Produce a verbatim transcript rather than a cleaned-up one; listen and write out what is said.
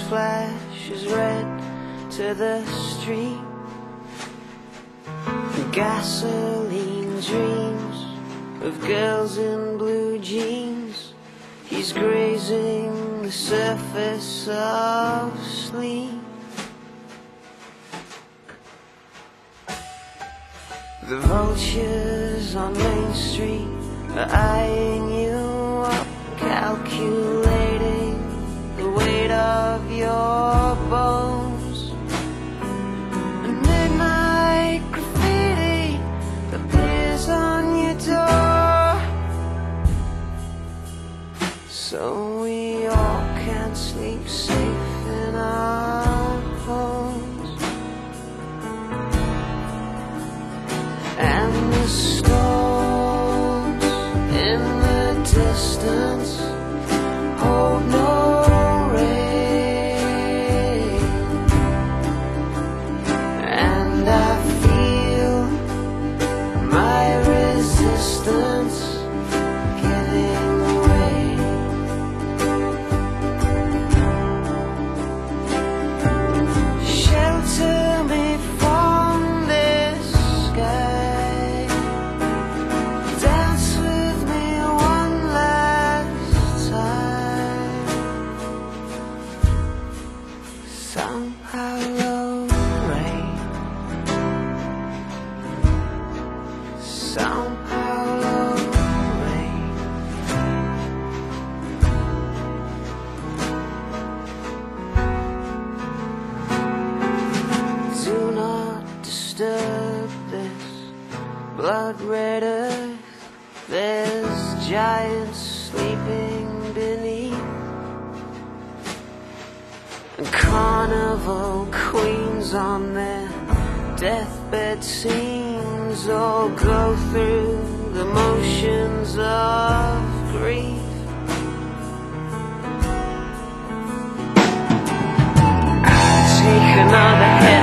flashes red to the street. Gasoline dreams of girls in blue jeans. He's grazing the surface of sleep. The vultures on Main Street are eyeing you up, calculating the weight of your bones. And midnight graffiti appears on your door, so we all can sleep safe in our homes. And the storms in the distance hold no rain, and I feel my resistance giving way. Shelter me from this sky, dance with me one last time. Sao Paolo rain, Sao Paolo rain. Do not disturb this blood red earth. There's giants sleeping beneath, and carnival queens on their deathbed scenes all go through the motions of grief. I take another head